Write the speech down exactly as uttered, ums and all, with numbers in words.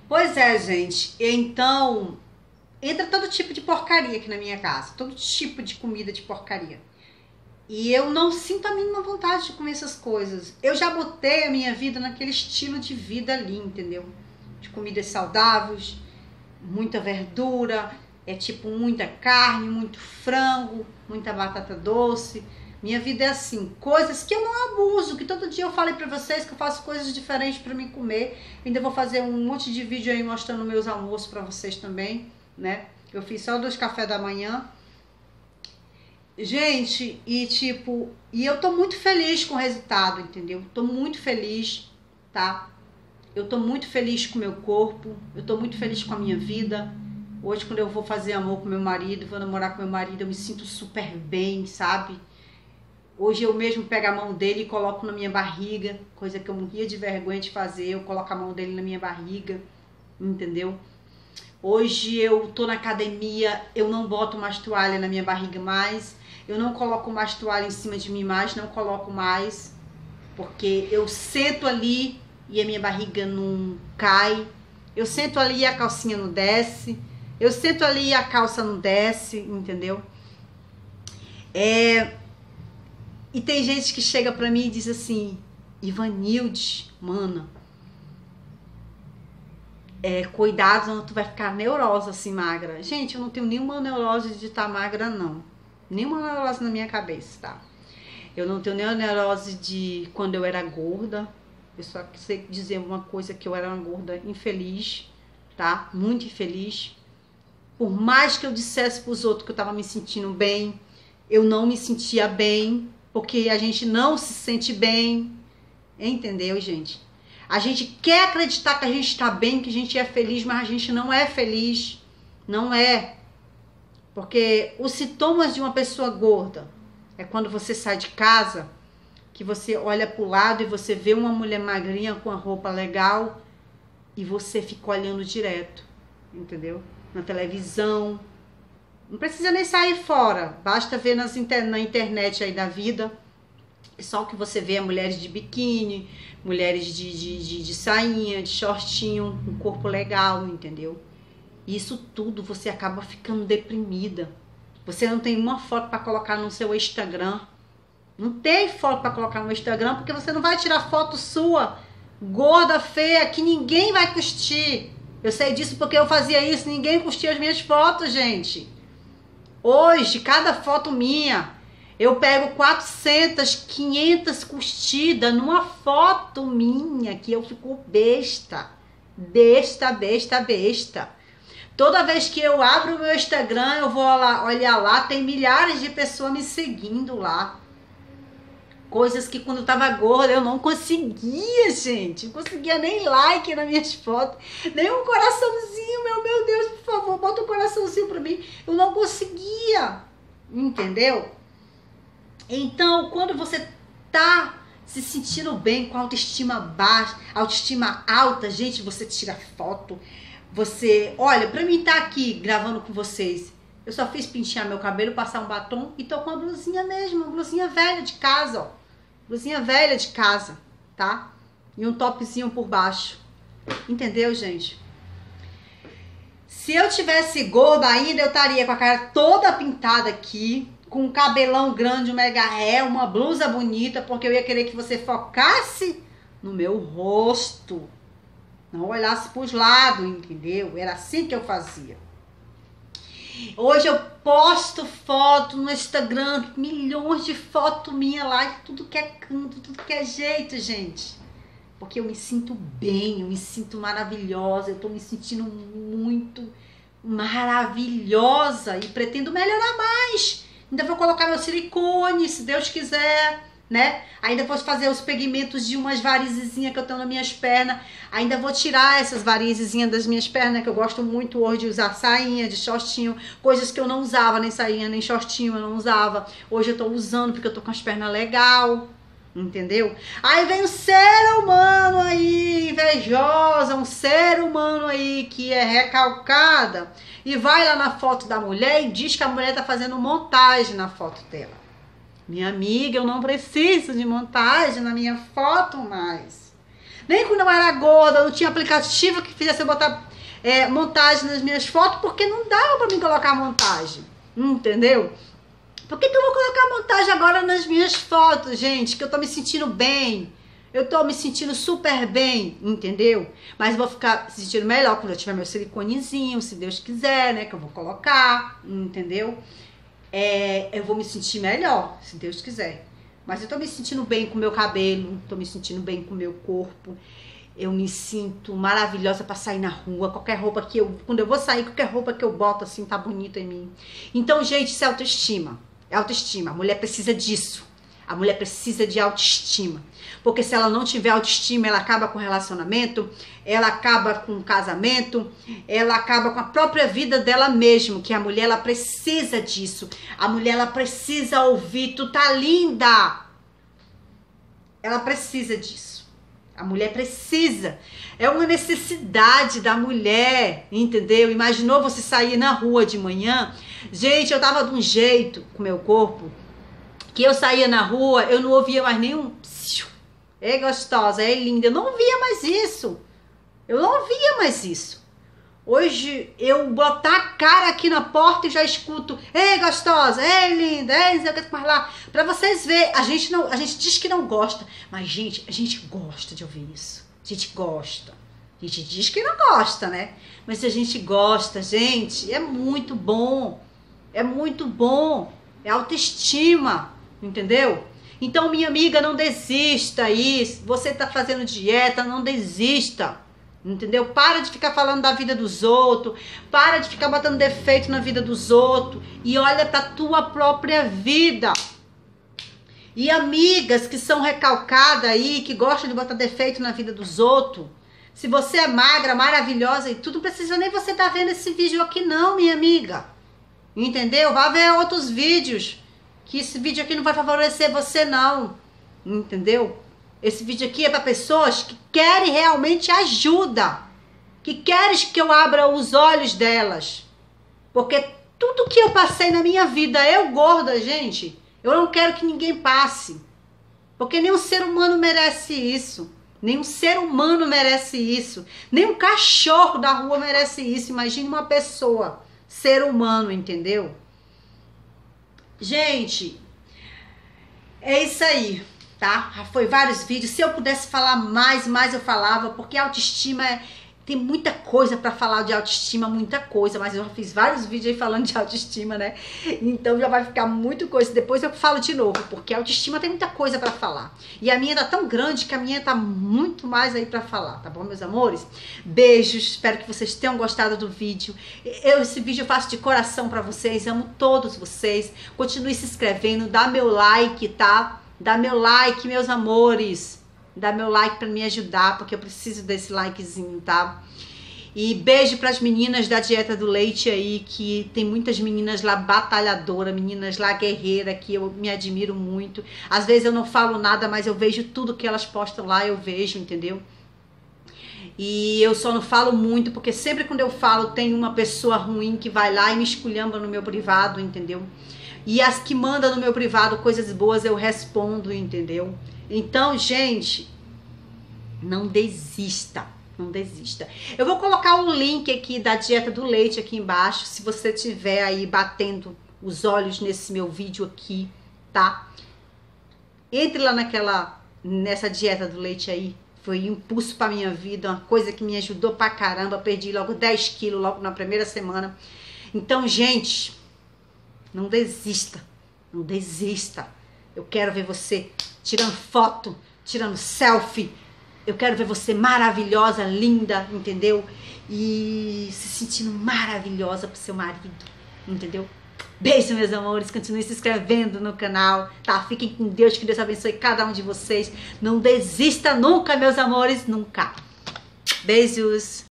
Pois é, gente. Então, entra todo tipo de porcaria aqui na minha casa. Todo tipo de comida de porcaria. E eu não sinto a mínima vontade de comer essas coisas. Eu já botei a minha vida naquele estilo de vida ali, entendeu? De comidas saudáveis, muita verdura, é tipo muita carne, muito frango, muita batata doce. Minha vida é assim, coisas que eu não abuso, que todo dia eu falei pra vocês que eu faço coisas diferentes pra mim comer. Ainda vou fazer um monte de vídeo aí mostrando meus almoços pra vocês também, né? Eu fiz só dois cafés da manhã. Gente, e tipo, e eu tô muito feliz com o resultado, entendeu? Tô muito feliz, tá? Eu tô muito feliz com o meu corpo, eu tô muito feliz com a minha vida. Hoje, quando eu vou fazer amor com meu marido, vou namorar com meu marido, eu me sinto super bem, sabe? Hoje eu mesmo pego a mão dele e coloco na minha barriga, coisa que eu morria de vergonha de fazer, eu coloco a mão dele na minha barriga, entendeu? Hoje eu tô na academia, eu não boto mais toalha na minha barriga mais, eu não coloco mais toalha em cima de mim mais, não coloco mais, porque eu sento ali e a minha barriga não cai, eu sento ali e a calcinha não desce, eu sento ali e a calça não desce, entendeu? É... E tem gente que chega pra mim e diz assim, Ivanilde, mana, é, cuidado, senão tu vai ficar neurosa assim, magra. Gente, eu não tenho nenhuma neurose de estar magra, não. Nenhuma neurose na minha cabeça, tá? Eu não tenho nenhuma neurose de quando eu era gorda. Eu só sei dizer uma coisa, que eu era uma gorda infeliz, tá? Muito infeliz. Por mais que eu dissesse pros outros que eu tava me sentindo bem, eu não me sentia bem, porque a gente não se sente bem, entendeu, gente? A gente quer acreditar que a gente tá bem, que a gente é feliz, mas a gente não é feliz, não é. Porque os sintomas de uma pessoa gorda é quando você sai de casa, que você olha pro lado e você vê uma mulher magrinha com a roupa legal e você fica olhando direto, entendeu? Na televisão. Não precisa nem sair fora, basta ver nas inter na internet aí da vida. Só que você vê mulheres de biquíni, mulheres de, de, de, de sainha, de shortinho, um corpo legal, entendeu? Isso tudo você acaba ficando deprimida. Você não tem uma foto para colocar no seu Instagram. Não tem foto para colocar no Instagram, porque você não vai tirar foto sua, gorda, feia, que ninguém vai curtir. Eu sei disso porque eu fazia isso, ninguém curtia as minhas fotos, gente. Hoje, cada foto minha, eu pego quatrocentas, quinhentas curtidas numa foto minha, que eu fico besta. Besta, besta, besta. Toda vez que eu abro o meu Instagram, eu vou lá, olhar lá, tem milhares de pessoas me seguindo lá. Coisas que quando eu tava gorda eu não conseguia, gente. Não conseguia nem like nas minhas fotos. Nem um coraçãozinho, meu, meu Deus, por favor, bota um coraçãozinho pra mim. Eu não conseguia, entendeu? Então, quando você tá se sentindo bem, com autoestima baixa, autoestima alta, gente, você tira foto. Você, olha, pra mim tá aqui gravando com vocês, eu só fiz pentear meu cabelo, passar um batom e tô com uma blusinha mesmo, uma blusinha velha de casa, ó. Blusinha velha de casa, tá? E um topzinho por baixo. Entendeu, gente? Se eu tivesse gorda ainda, eu estaria com a cara toda pintada aqui, com um cabelão grande, um mega ré, uma blusa bonita, porque eu ia querer que você focasse no meu rosto. Não olhasse pros lados, entendeu? Era assim que eu fazia. Hoje eu posto foto no Instagram, milhões de fotos minha lá, de tudo que é canto, tudo que é jeito, gente. Porque eu me sinto bem, eu me sinto maravilhosa, eu tô me sentindo muito maravilhosa e pretendo melhorar mais. Ainda vou colocar meu silicone, se Deus quiser, né? Ainda vou fazer os pigmentos de umas varizezinhas que eu tenho nas minhas pernas. Ainda vou tirar essas varizezinhas das minhas pernas, que eu gosto muito hoje de usar sainha, de shortinho, coisas que eu não usava, nem sainha, nem shortinho, eu não usava. Hoje eu tô usando porque eu tô com as pernas legal, entendeu? Aí vem um ser humano aí, invejosa, um ser humano aí que é recalcada e vai lá na foto da mulher e diz que a mulher tá fazendo montagem na foto dela. Minha amiga, eu não preciso de montagem na minha foto mais. Nem quando eu era gorda, não tinha aplicativo que fizesse eu botar é, montagem nas minhas fotos, porque não dava pra mim colocar montagem. Entendeu? Por que que eu vou colocar montagem agora nas minhas fotos, gente? Que eu tô me sentindo bem. Eu tô me sentindo super bem, entendeu? Mas vou ficar se sentindo melhor quando eu tiver meu siliconezinho, se Deus quiser, né? Que eu vou colocar, entendeu? É, eu vou me sentir melhor, se Deus quiser. Mas eu tô me sentindo bem com o meu cabelo, tô me sentindo bem com o meu corpo. Eu me sinto maravilhosa pra sair na rua. Qualquer roupa que eu... Quando eu vou sair, qualquer roupa que eu boto, assim, tá bonita em mim. Então, gente, isso é autoestima. É autoestima. A mulher precisa disso. A mulher precisa de autoestima. Porque se ela não tiver autoestima, ela acaba com o relacionamento, ela acaba com o casamento, ela acaba com a própria vida dela mesma, que a mulher, ela precisa disso. A mulher, ela precisa ouvir, tu tá linda. Ela precisa disso. A mulher precisa. É uma necessidade da mulher, entendeu? Imaginou você sair na rua de manhã? Gente, eu tava de um jeito com o meu corpo, que eu saía na rua, eu não ouvia mais nenhum psiu. É gostosa, é linda. Eu não ouvia mais isso. Eu não ouvia mais isso. Hoje eu botar a cara aqui na porta e já escuto: ei, gostosa, ei, linda, ei, não sei o que mais lá. Pra vocês verem, a gente, não, a gente diz que não gosta, mas, gente, a gente gosta de ouvir isso. A gente gosta. A gente diz que não gosta, né? Mas a gente gosta, gente, é muito bom. É muito bom. É autoestima, entendeu? Então, minha amiga, não desista aí. Você tá fazendo dieta, não desista. Entendeu? Para de ficar falando da vida dos outros. Para de ficar botando defeito na vida dos outros. E olha pra tua própria vida. E amigas que são recalcadas aí, que gostam de botar defeito na vida dos outros. Se você é magra, maravilhosa e tudo, não precisa nem você estar vendo esse vídeo aqui não, minha amiga. Entendeu? Vá ver outros vídeos. Que esse vídeo aqui não vai favorecer você não, entendeu? Esse vídeo aqui é para pessoas que querem realmente ajuda, que querem que eu abra os olhos delas, porque tudo que eu passei na minha vida, eu gorda, gente, eu não quero que ninguém passe, porque nenhum ser humano merece isso, nenhum ser humano merece isso, nem um cachorro da rua merece isso, imagine uma pessoa, ser humano, entendeu? Gente, é isso aí, tá? Foi vários vídeos. Se eu pudesse falar mais, mais eu falava, porque autoestima é... Tem muita coisa pra falar de autoestima, muita coisa, mas eu já fiz vários vídeos aí falando de autoestima, né? Então já vai ficar muita coisa. Depois eu falo de novo, porque autoestima tem muita coisa pra falar. E a minha tá tão grande que a minha tá muito mais aí pra falar, tá bom, meus amores? Beijos, espero que vocês tenham gostado do vídeo. Eu, esse vídeo eu faço de coração pra vocês, amo todos vocês. Continue se inscrevendo, dá meu like, tá? Dá meu like, meus amores. Dá meu like pra me ajudar, porque eu preciso desse likezinho, tá? E beijo pras meninas da Dieta do Leite aí, que tem muitas meninas lá batalhadoras, meninas lá guerreiras, que eu me admiro muito. Às vezes eu não falo nada, mas eu vejo tudo que elas postam lá, eu vejo, entendeu? E eu só não falo muito, porque sempre quando eu falo tem uma pessoa ruim que vai lá e me esculhamba no meu privado, entendeu? E as que mandam no meu privado coisas boas eu respondo, entendeu? Então, gente, não desista, não desista. Eu vou colocar o link aqui da Dieta do Leite aqui embaixo, se você tiver aí batendo os olhos nesse meu vídeo aqui, tá? Entre lá naquela, nessa Dieta do Leite aí, foi um impulso pra minha vida, uma coisa que me ajudou pra caramba, perdi logo dez quilos logo na primeira semana. Então, gente, não desista, não desista. Eu quero ver você tirando foto, tirando selfie. Eu quero ver você maravilhosa, linda, entendeu? E se sentindo maravilhosa pro seu marido, entendeu? Beijo, meus amores. Continue se inscrevendo no canal, tá? Fiquem com Deus, que Deus abençoe cada um de vocês. Não desista nunca, meus amores, nunca. Beijos.